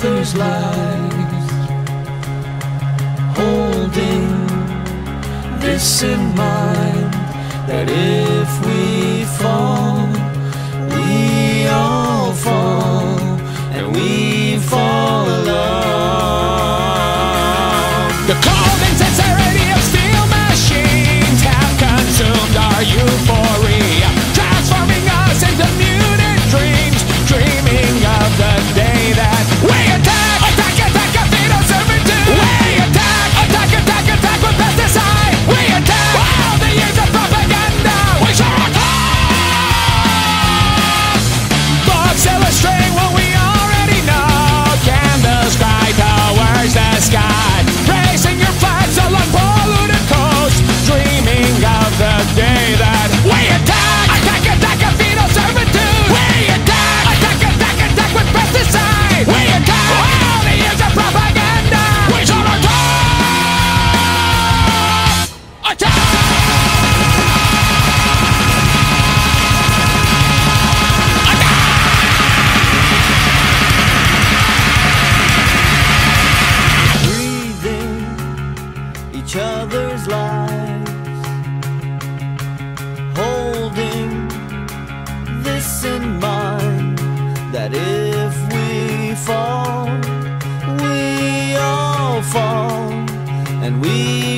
other's lives, holding this in mind, that if we fall, we all fall, and we fall alone. The cold insincerity of steel machines have consumed our euphoria, transforming us into mutant dreams, dreaming of the day that we attack, attack, attack, a fetal servitude. We attack, attack, attack, attack with pesticide. We attack all the years of propaganda. We shall attack. Books illustrate what we already know. Candles cry towards the sky, raising your flags along polluted coasts, dreaming of the day that we attack, attack, attack, a fetal servitude. We attack, attack, attack, attack with pesticide. We attack all the years of propaganda. We shall attack, attack. Breathing each other's lives, holding this in mind, that if we fall, we all fall, and we